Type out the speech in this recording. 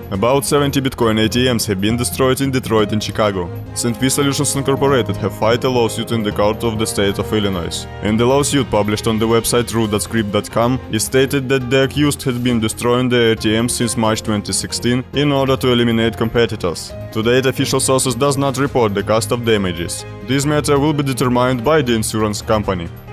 About 70 Bitcoin ATMs have been destroyed in Detroit and Chicago. St. V Solutions Incorporated have filed a lawsuit in the court of the state of Illinois. In the lawsuit published on the website root.script.com, it stated that the accused had been destroying the ATMs since March 2016 in order to eliminate competitors. To date, official sources does not report the cost of damages. This matter will be determined by the insurance company.